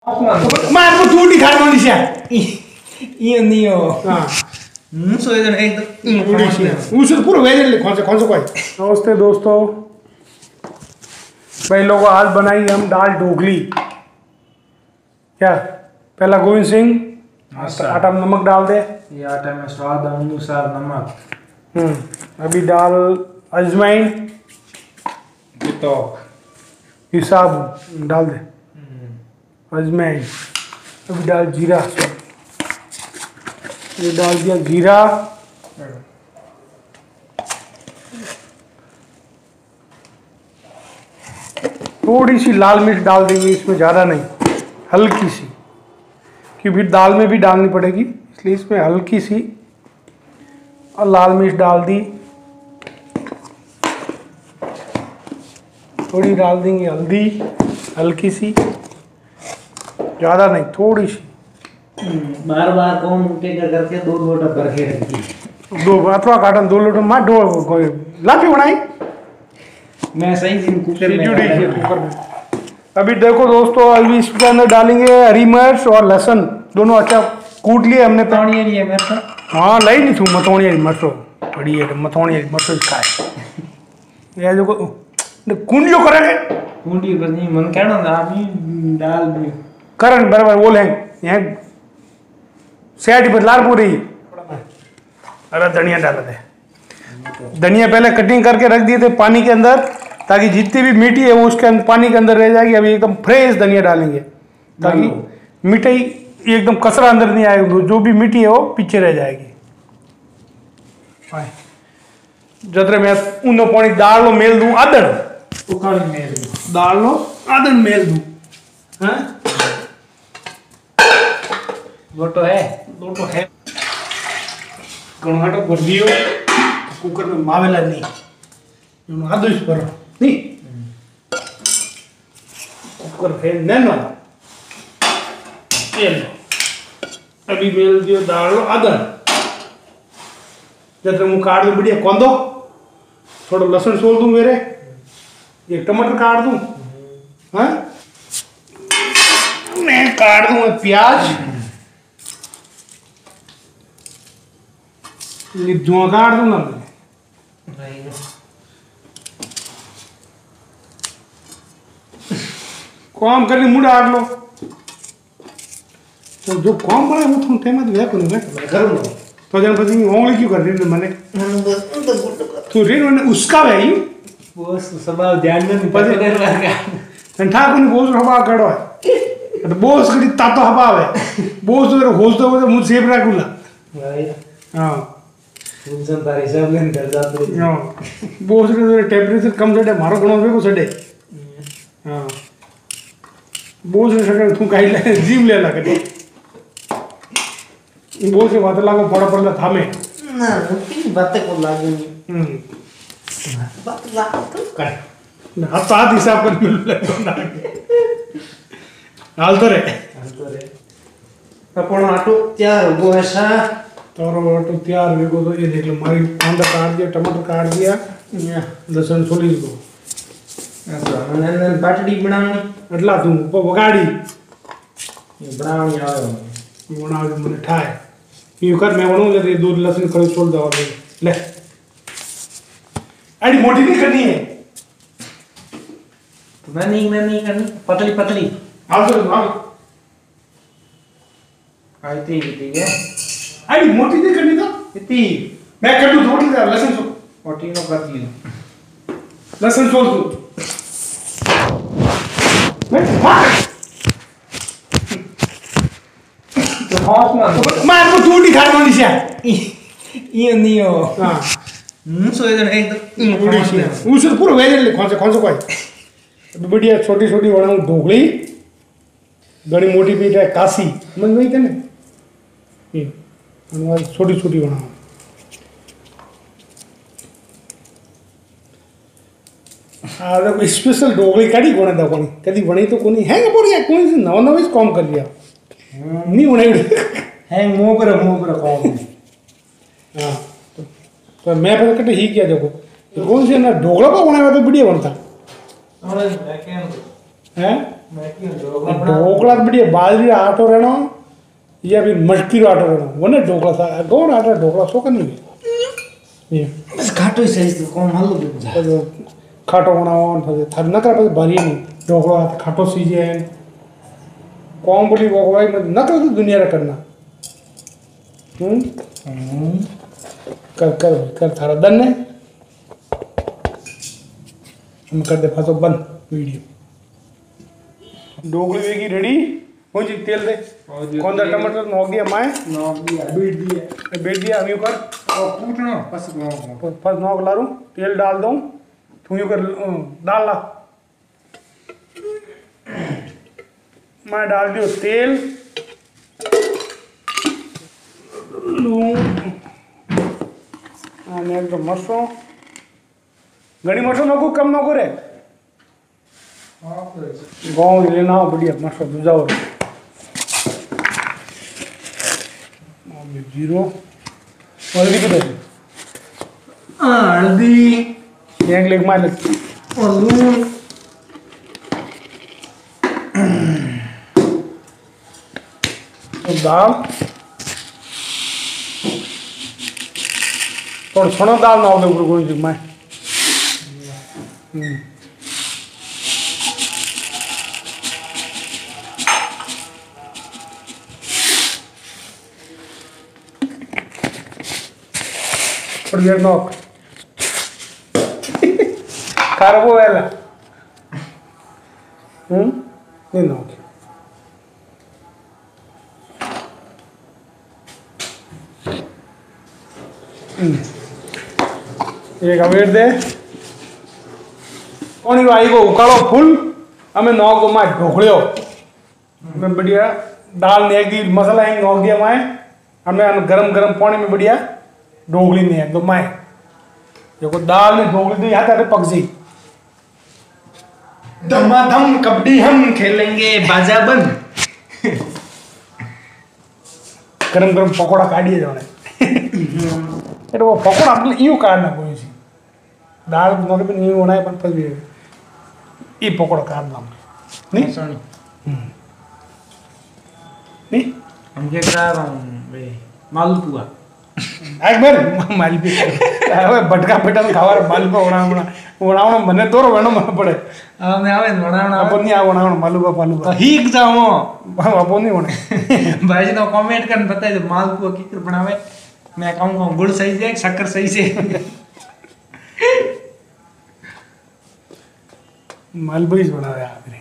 मार को टूटी खाने वाली से ये नहीं हो हाँ सो इधर एकदम टूटी सी उसे पूरा वेज ले कौन से कोई नमस्ते दोस्तों भाई लोगों आज बनाई हम दाल ढोकली क्या पहला गोविंद सिंह आटा में नमक डाल दे ये आटे में स्वाद अनुसार नमक अभी डाल अजवाइन तो हिसाब डाल दे अजवाइन अभी डाल जीरा ये डाल दिया जीरा थोड़ी सी लाल मिर्च डाल देंगे इसमें ज़्यादा नहीं हल्की सी क्योंकि दाल में भी डालनी पड़ेगी इसलिए इसमें हल्की सी और लाल मिर्च डाल दी थोड़ी डाल देंगे हल्दी हल्की सी ज़्यादा नहीं थोड़ी सी बार बार कौन उठेगा करके दो लोटा भर के रखी दो अथवा काटन 2 लोटा मार दो लाफी बनाई मैं सही दिन कुकर में अभी देखो दोस्तों अभी इसके अंदर डालेंगे हरी मिर्च और लहसुन दोनों अच्छा कूट लिए हमने तौणी है मिर्च हाँ लाई नहीं थू मतौणी हरी मिर्चो बड़ी है मतौणी हरी मिर्चो खाए ये जो कुंडियो करेंगे कुंडी पर नहीं मन कहना ना अभी डाल भी करन बराबर बोले यहाँ सेठ पर लाल पूरी अरे धनिया डाल दे धनिया पहले कटिंग करके रख दिए थे पानी के अंदर ताकि जितनी भी मिट्टी है वो उसके अंदर पानी के अंदर रह जाएगी अभी एकदम फ्रेश धनिया डालेंगे ताकि मिठाई एकदम कचरा अंदर नहीं आएगा जो भी मिट्टी है वो पीछे रह जाएगी जतरे मैं उन पानी दाल लो मेल दूं आदर उकाली मेल दाल लो आदर मेल दूं हाँ लोटो है घणो भर दियो कुकर में मावेला नहीं आधो इस पर नहीं कुकर फेर नैनो अभी मेल दियो दाल आदर जब मुँह काट दूँ बढ़िया कौन दो थोड़ा लहसुन सोल दूँ मेरे एक टमाटर काट दूँ हाँ मैं काट दूँ प्याज धुआं काट दूंगा मैं काम करने मुंह डाल लो तो जो काम बड़ा वो तुम टेम में को नहीं मैं करूँ तो जन पति ओंगली क्यों कर रही है मैंने तो रे मैंने उसका भाई वो सवाल ध्यान में पता कर रहा है ठाकुर ने बोझ हवा करो है तो बोझ करी तातो हवा है बोझ तो होश तो मुझे सेब रखूला हाँ इंसान तार हिसाब लेन कर जाते हैं बोझ के टेम्परेचर कम सटे मारो घणो बेको सटे हाँ बोझ ने सके तू काई ले जीव ले लगे बोझ के बात लागो पड़ा पड़ला थामे ना की बातें को लागेंगी बात लाग तो काय ना हाथ हिसाब कर मिल ले तो ना हाल तो रे अपन आटो तैयार हो ऐसा तोरो आटो तैयार हो तो ये देख लो मारी कांदा काट दिया टमाटर काट दिया लहसुन छोली दो अच्छा मैंने बाटड़ी बनानी એટલે તું ઉપર વગાડી बनानी आयो बनाव મને ઠાય ઈ કર मैं बनाऊं जरा दूध लहसुन खड़ी छोड़ दो ले अड़ी मोटी नहीं करनी है तो मैं नहीं करनी पतली पतली आओ चलो आओ आती ठीक है अड़ी मोटी नहीं करनी तो इतनी मैं कर दूं थोड़ी सा लहसुन छोड़ मोटी नो कर दी लहसुन छोड़ दूं मैं मार तो हॉट ना मार को टूटी खाने वाली से ये नहीं हो हां सो इधर एकदम टूटी सी उसे तो पूरा वेज ले कौन से कोई बढ़िया छोटी छोटी बनाऊं ढोकली घनी मोटी पीठ है कासी मन नहीं थे ना ये छोटी छोटी बनाऊं आ स्पेशल ढोकली कड़ी कोने दा कोनी कदी बनी तो कोनी है बोलिया कोई से नवा नवा काम कर लिया नहीं बनाई है मुंह पर काम हां तो मैं पता कटे ही किया देखो तो कौन से ना ढोकला को बनाया तो बढ़िया बनता है मैं क्यों ढोकला तो बढ़िया बाजरी का आटो रहना या फिर मटकी रो आटो रहना वो ना ढोकला सा गौण आटा ढोकला सो करनी ये बस घाटो ही सही तो कौन हल्लो बिक जा खाटो बनाओ फिर थर नकर पे भारी नहीं ढोकला खाटो सीजे है कौन बोली वो भाई नकर तो दुनिया रा करना कर कर कर थारा दन ने हम कर दे फसो बंद वीडियो ढोकली वेगी रेडी हो जी तेल दे कौन सा टमाटर नोक दिया माए नॉक दिया बेट दिया अभी कर और कूटना बस नॉक फर्स्ट नोक ला रूं तेल डाल दूं तू यू कर डाल ला मैं डाल दियो तेल लूं आने तो मसो घणी मसो नको कम नको रे गाँव लेना हो बढ़िया मसो जाओ जीरो हल्दी किधर हल्दी एक लेग मार ले और लून दाल थोड़ा सोना दाल ना हो ऊपर कोई चीज मैं और ये नॉक carbo वेला नहीं नॉक एक अवेट दे कौन आई को उकालो फुल हमें नौ को मार ढोकलियो में बढ़िया दाल ने एक दी मसाला है नौ दिया माए हमें गरम गरम पानी में बढ़िया ढोकली ने एक दो माए देखो दाल में ढोकली तो यहाँ तक पक जी धमाधम कबड्डी हम खेलेंगे बाजा बंद गरम गरम पकोड़ा काटिए जाने એટલે वो पकोड़ा આપણે ઈયો કાઢ નાખો છે દાળ નોકે પણ ઈયો બનાય પણ પછી ઈ પકોડા કાઢ નામ નહીં नहीं हम क्या करा रहा हूँ भाई मालपुआ एक बार मालपी હવે બટકા પેટન ખાવા માલપા વણાવણા મને તોરો વેણો મને પડે मैं आवे बनाना अपन नहीं आ वणावण मालूबा पालूबा तो हीक जाओ अपन नहीं वणे भाई ने कमेंट कर बताई दे मालपुआ की कर बनावे मैं कहूँगा गुड़ सही से शक्कर सही से मालपुआ ही बनावे आपने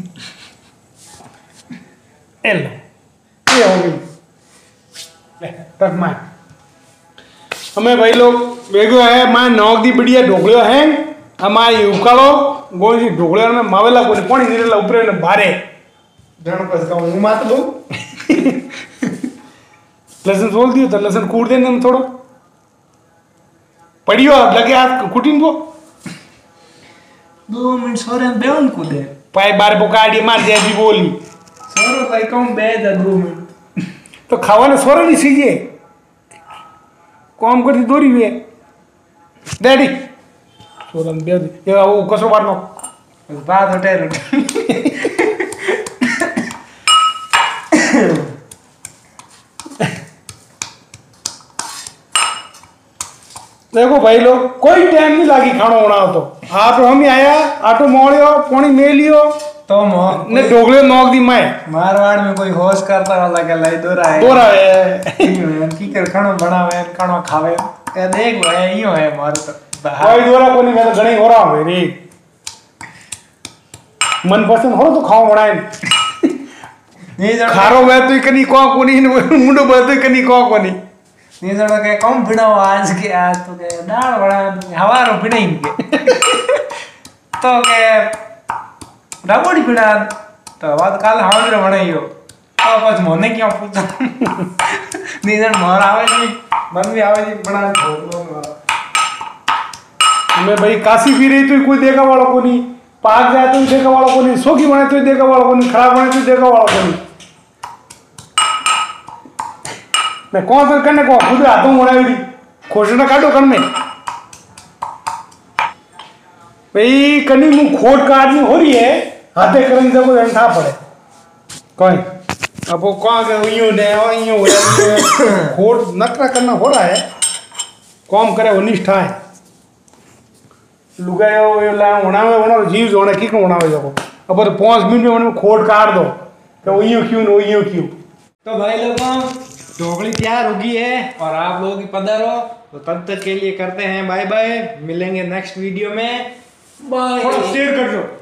एलो ये हो गई ले तक मार हमें भाई लोग वेगो है मां नौक दी बढ़िया ढोकलियो है हमारी उकालो गोल जी ढोकलियो में मावेला कोनी पानी नीरेला ऊपर ने बारे जण बस का हूं मात लो लसन बोल दियो तो लसन कूट देने में थोड़ो पड़ियो लगे हाथ कुटिन को 2 मिनट सोरे बेवन को दे पाए बार बोकाडी मार दे भी बोली सोरो भाई कम बे जा 2 मिनट तो खावाने सोरे नहीं सीजे काम करती दोरी हुए डैडी सोरन बे ये वो कसरो मारनो बात होटल देखो भाई लोग कोई टाइम नहीं लागी खाना बनाओ तो आप हम ही आया आटो मोड़ियो पानी मेलियो तो मो ने ढोकले नोक दी मैं मारवाड़ में कोई होश करता वाला के लाई दोरा है की कर खाना बनावे खाना खावे ए देख भाई यूं है मार तो कोई दोरा कोनी मैं तो घणी हो रहा हूं रे मन पसंद हो तो खाओ बनाए नहीं जण खारो वे तो कनी को कोनी मुंडो बे तो कनी को कोनी नहीं जण के कम बिनाओ आज के आज तो के दाल बना हवारो बिनाई के तो के डाबोड़ी बिना तो बात काल हावरे बनाइयो तो बस मोने क्यों पूछा नहीं जण मोर आवे जी मन भी आवे जी बना ढोकलो मैं भाई काशी भी रही तो कोई देखा वाला को नहीं पाक जाए तो देखा वाला को नहीं सोगी बने तो देखा वाला को नहीं खराब बने तो देखा वाला को नहीं मैं कौन सा करने को खुद हाथों बनाई थी खोजना काटो करने भाई कनी मुंह खोट काटनी हो रही है हाथे करन देखो जन था पड़े कोई अब वो कहाँ के यूं ने यूं हो खोट नकरा करना हो रहा है कौम करे वो निष्ठा है लुगायो ये ला होनावे होना जीव जोने की को होनावे देखो अब तो 5 मिनट में उन्हें खोट काट दो तो वो यूं क्यों तो भाई लोगों ढोकली तैयार होगी है और आप लोगों की पधारो तो तब तक के लिए करते हैं बाय बाय मिलेंगे नेक्स्ट वीडियो में बाय थोड़ा शेयर कर दो